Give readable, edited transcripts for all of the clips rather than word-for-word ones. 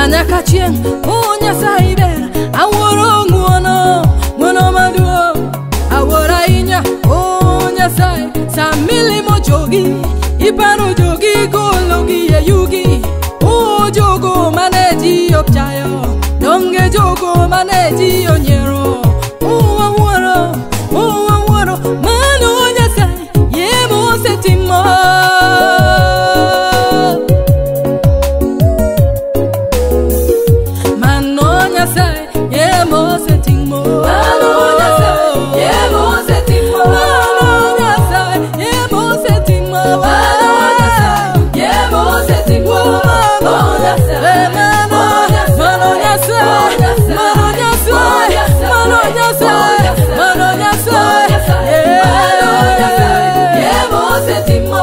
Manyaka chieng, oh Nyasaye ber, aworo nguono maduong'. Awora inya, oh Nyasaye, samili mo jogi, iparo jogi gologi e yugi. Oh jogo maneji opchayo, donge jogo maneji onyero. Oh aworo, Manno Nyasaye, yemo setimo. Manno Nyasaye, yemo setimo. Manno Nyasaye, yemo setimo. Manno Nyasaye, yemo setimo. Manno Nyasaye, yemo setimo. Manno Nyasaye, Manno Nyasaye, Manno Nyasaye, Manno Nyasaye, Manno Nyasaye, yemo setimo.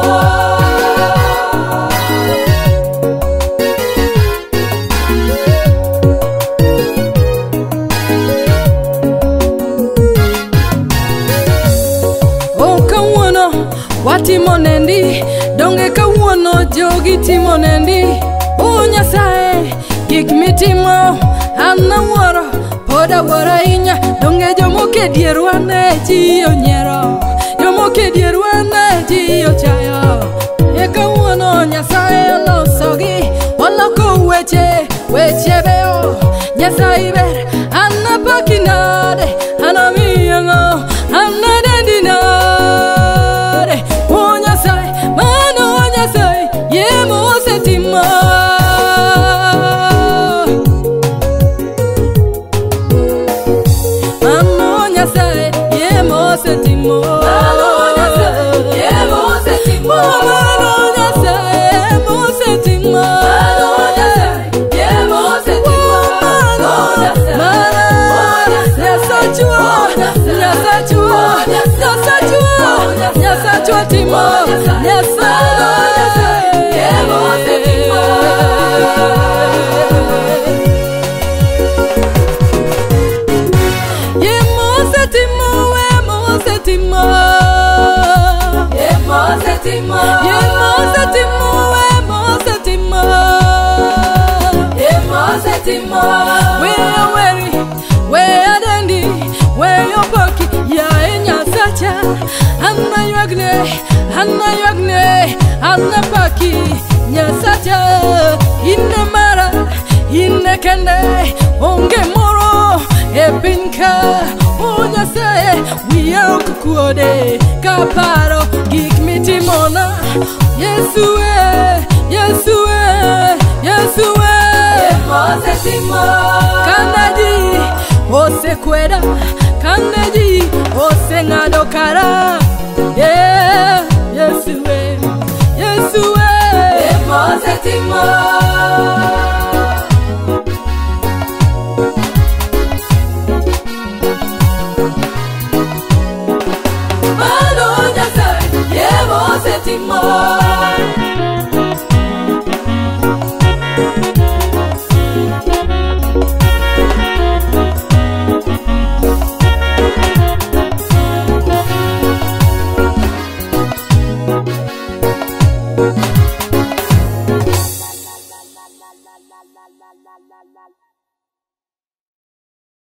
Watimo nendi, donge kawuono jogi timo nendi. Oh Nyasaye, gik mitimo an awuoro, pod awuoro inya. Donge jomoke dierwa ne ji onyiero, jomoke dierwa ne ji ochayo. E kawuono Nyasaye olosogi, oloko weche beo. Nyasaye ber, an apaki nade, an amiyo ngo, an adendi nade. Oh Nyasaye, Manno Nyasaye, yemo setimo. Manno Nyasaye, yemo setimo. Manno Nyasaye, yemo setimo. Manno Nyasaye, yemo setimo. Manno Nyasaye, yemo setimo. Manno Nyasaye, timo. Nyasaye, yemo setimo. Yemo setimo, yemo setimo. Yemo setimo. Yemo setimo, yemo setimo. Yemo setimo. Where weary, where dandy, where your pocket, yeah, in your sacha. Anna yagne, Anna paki, Nyasaye, inne mara, inne kende, onge moro, epinka. Oh Nyasaye, we are kukuode, kaparo, gik mitimona. Yesue, yemo setimo. Kanaji, ose kweda, kanaji, ose ngado kara. Yeah, Yesue, yemo setimo. Manno Nyasaye, yemo setimo.